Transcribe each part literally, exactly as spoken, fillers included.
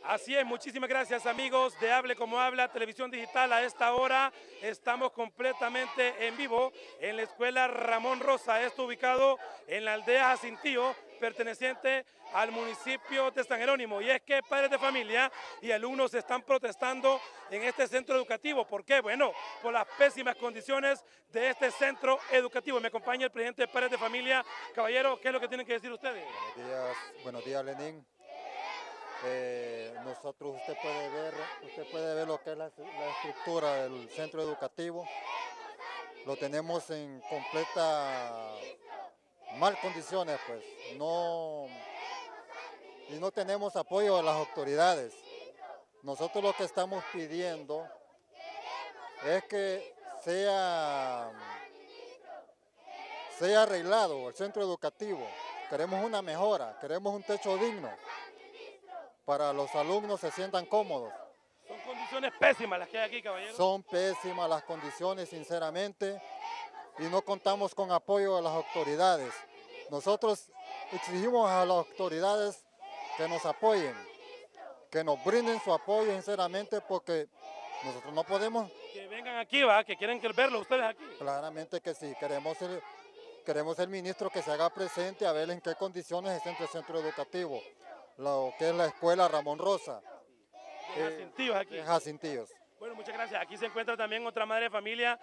Así es, muchísimas gracias amigos de Hable Como Habla, Televisión Digital. A esta hora estamos completamente en vivo en la Escuela Ramón Rosa, esto ubicado en la aldea Jacintillo, perteneciente al municipio de San Jerónimo. Y es que padres de familia y alumnos están protestando en este centro educativo. ¿Por qué? Bueno, por las pésimas condiciones de este centro educativo. Me acompaña el presidente de padres de familia. Caballero, ¿qué es lo que tienen que decir ustedes? Buenos días, buenos días, Lenín. Eh, nosotros, usted puede ver, usted puede ver lo que es la, la estructura del centro educativo. Lo tenemos en completa mal condiciones, pues. No, y no tenemos apoyo de las autoridades. Nosotros lo que estamos pidiendo es que sea, sea arreglado el centro educativo. Queremos una mejora, queremos un techo digno para los alumnos se sientan cómodos. Son condiciones pésimas las que hay aquí, caballero. Son pésimas las condiciones, sinceramente, y no contamos con apoyo de las autoridades. Nosotros exigimos a las autoridades que nos apoyen, que nos brinden su apoyo, sinceramente, porque nosotros no podemos. Que vengan aquí, va, que quieren verlo ustedes aquí. Claramente que sí, queremos el, queremos el ministro que se haga presente a ver en qué condiciones está el centro educativo, lo que es la escuela Ramón Rosa. De Jacintillos aquí. De Jacintillos. Bueno, muchas gracias. Aquí se encuentra también otra madre de familia.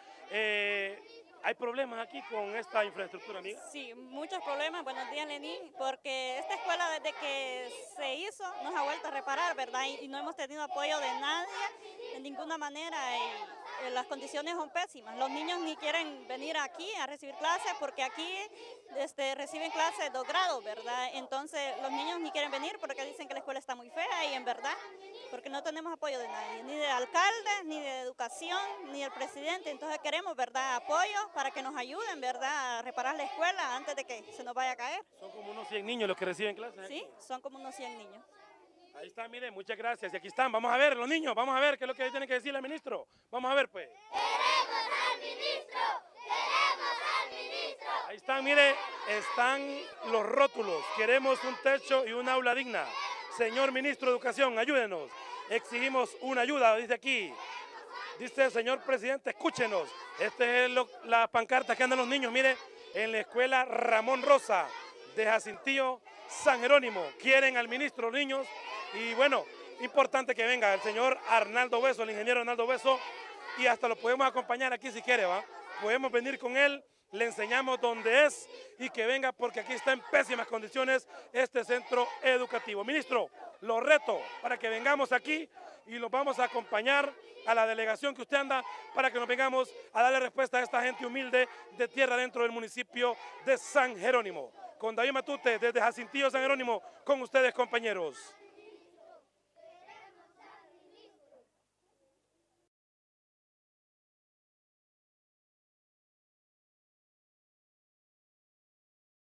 Eh, ¿Hay problemas aquí con esta infraestructura, amiga? Sí, muchos problemas. Buenos días, Lenín, porque esta escuela desde que se hizo nos ha vuelto a reparar, ¿verdad? Y, y no hemos tenido apoyo de nadie, de ninguna manera. Y, y las condiciones son pésimas. Los niños ni quieren venir aquí a recibir clases porque aquí este, reciben clases de dos grados, ¿verdad? Entonces los niños ni quieren venir porque dicen que la escuela está muy fea y en verdad, porque no tenemos apoyo de nadie, ni de alcalde, ni de educación, ni del presidente. Entonces queremos, ¿verdad?, apoyo para que nos ayuden, ¿verdad?, a reparar la escuela antes de que se nos vaya a caer. Son como unos cien niños los que reciben clases. Sí, son como unos cien niños. Ahí está, mire, muchas gracias. Y aquí están, vamos a ver, los niños, vamos a ver qué es lo que tiene que decirle al ministro. Vamos a ver, pues. ¡Queremos al ministro! ¡Queremos al ministro! Ahí están, mire, están los rótulos. Queremos un techo y un aula digna. Señor ministro de Educación, ayúdenos. Exigimos una ayuda, dice aquí. Dice, señor presidente, escúchenos. Esta es lo, la pancarta que andan los niños, mire, en la escuela Ramón Rosa de Jacintillo, San Jerónimo. Quieren al ministro, los niños. Y bueno, importante que venga el señor Arnaldo Beso, el ingeniero Arnaldo Beso, y hasta lo podemos acompañar aquí si quiere, ¿va? Podemos venir con él, le enseñamos dónde es y que venga porque aquí está en pésimas condiciones este centro educativo. Ministro, lo reto para que vengamos aquí y los vamos a acompañar a la delegación que usted anda para que nos vengamos a darle respuesta a esta gente humilde de tierra dentro del municipio de San Jerónimo. Con David Matute desde Jacintillo, San Jerónimo, con ustedes, compañeros.